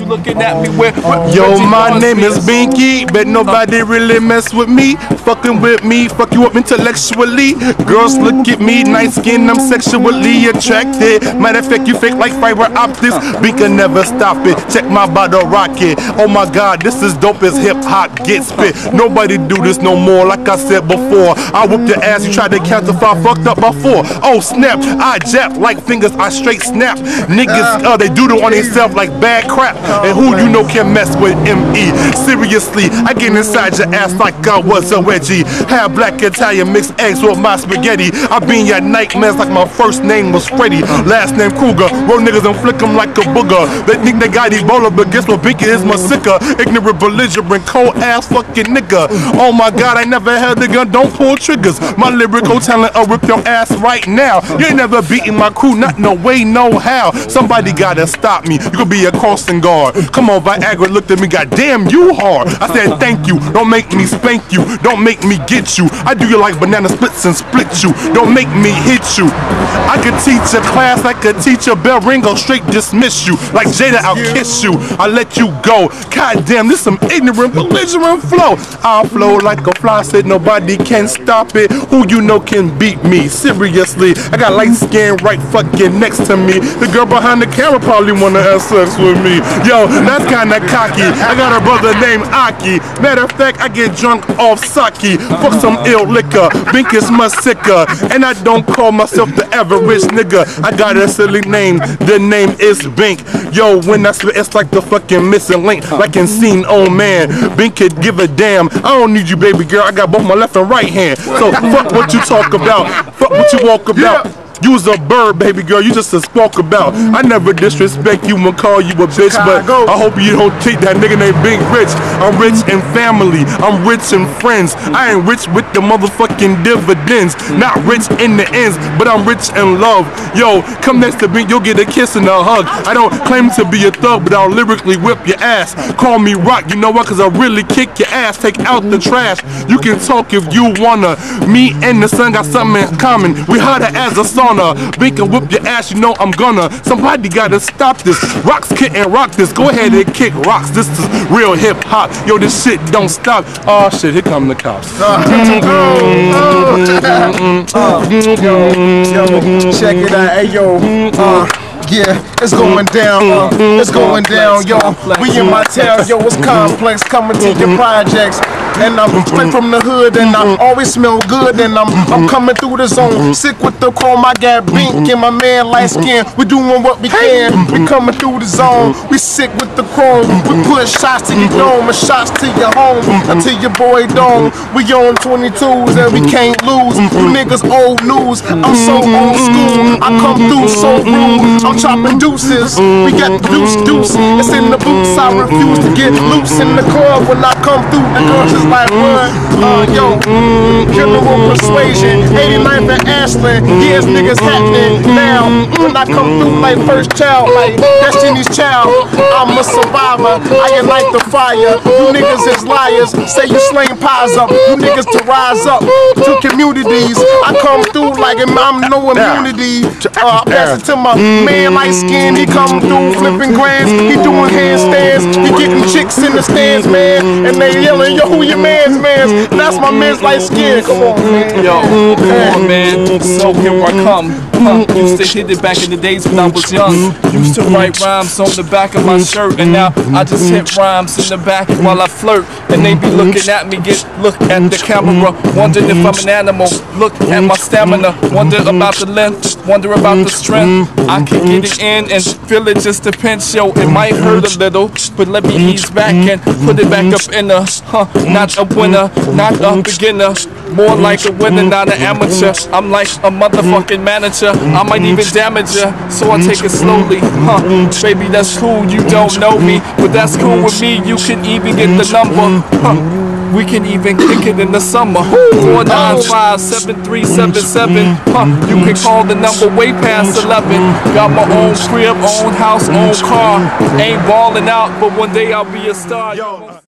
looking at me with. Yo, my name is Binky, but nobody really mess with me. Fucking with me, fuck you up intellectually. Girls look at me, nice skin, I'm sexually attracted. Matter of fact, you fake like fiber optics. Bink can never stop it. Check my bottle rocket. Oh my god, this is dope as hip hop gets spit. Nobody do this no more, like I said before. I whoop your ass, you tried to counterfeit, fucked up before. Oh snap, I jab like fingers, I straight snap. Niggas, they doodle on themselves like bad crap. And who you know can mess with ME? Seriously, I get inside your ass like I was a wedgie. Have black Italian mixed eggs with my spaghetti. I be in your nightmares like my first name was Freddy, last name Kruger. Roll niggas and flick them like a booger. They think they got Ebola, but guess what? Binky is my sicker. Ignorant, belligerent, cold ass fucking nigga. Oh my god, I never held a gun, don't pull triggers. My lyrical talent, I'll rip your ass right now. You ain't never beating my crew, not no way, no how. Somebody gotta stop me. You could be a crossing guard. Come on, Viagra looked at me, goddamn you hard. I said thank you, don't make me spank you, don't make me get you. I do you like banana splits and split you, don't make me hit you. I could teach a class, I could teach a bell ring, go straight dismiss you. Like Jada, I'll kiss you, I'll let you go. Goddamn, this some ignorant, belligerent flow. I'll flow like a fly, said nobody can stop it. Who you know can beat me? Seriously, I got light skin right fucking next to me. The girl behind the camera probably wanna have sex with me. Yo, that's kinda cocky. I got a brother named Aki. Matter of fact, I get drunk off sake. Fuck some ill liquor. Bink is much sicker. And I don't call myself the average nigga. I got a silly name. The name is Bink. Yo, when I spit, it's like the fucking missing link. Like in Scene, oh man. Bink could give a damn. I don't need you, baby girl. I got both my left and right hand. So fuck what you talk about. Fuck what you walk about. You's a bird, baby girl, you just a squawk about. I never disrespect you and call you a bitch, but I hope you don't take that nigga named Bink rich. I'm rich in family, I'm rich in friends. I ain't rich with the motherfucking dividends. Not rich in the ends, but I'm rich in love. Yo, come next to Bink, you'll get a kiss and a hug. I don't claim to be a thug, but I'll lyrically whip your ass. Call me rock, you know what, cause I really kick your ass. Take out the trash, you can talk if you wanna. Me and the sun got something in common, we hotter as a sauna. Bink and whip your ass, you know I'm gonna. Somebody gotta stop this. Rocks couldn't rock this. Go ahead and kick rocks. This is real hip hop. Yo, this shit don't stop. Oh shit, here come the cops. Check it out, hey yo. Yeah, it's going down, it's going down, yo. We in my town, yo, it's complex, coming to your projects. And I'm straight from the hood, and I always smell good, and I'm coming through the zone. Sick with the chrome, I got Bink and my man light skin. We doing what we can, we coming through the zone. We sick with the chrome, we put shots to your dome and shots to your home, until your boy dome. We on 22s and we can't lose. You niggas old news, I'm so old school. I come through so rude, I'm chopping deuces. We got deuce, it's in the boots. I refuse to get loose in the club when I come through. The girls is like, what? Yo, General Persuasion, 89th and Ashland. Here's niggas happening now. When I come through like first child, like Destiny's Child, I'm a survivor. I ignite the fire. You niggas is liars. Say you slaying pies up. You niggas to rise up to communities. I come through like I'm no immunity. I pass it to my man light skin. He come through flipping grands. He doing handstands. He getting chicks in the stands, man. And they yelling, yo, who your man's? That's my man's light skin. Come on, man. Yo, come on, man. So here I come. Used to hit it back in the days when I was young. Used to write rhymes on the back of my shirt, and now I just hit rhymes in the back while I flirt. And they be looking at me, look at the camera, wondering if I'm an animal. Look at my stamina, wonder about the length, wonder about the strength. I can get it in and feel it just a pinch. Yo, it might hurt a little, but let me ease back and put it back up in a not a winner, not a beginner. More like a winner, not an amateur. I'm like a motherfucking manager. I might even damage ya, so I take it slowly. Baby, that's cool, you don't know me, but that's cool with me. You can even get the number. We can even kick it in the summer. 495-7377. You can call the number way past 11. Got my own crib, own house, own car. Ain't balling out, but one day I'll be a star.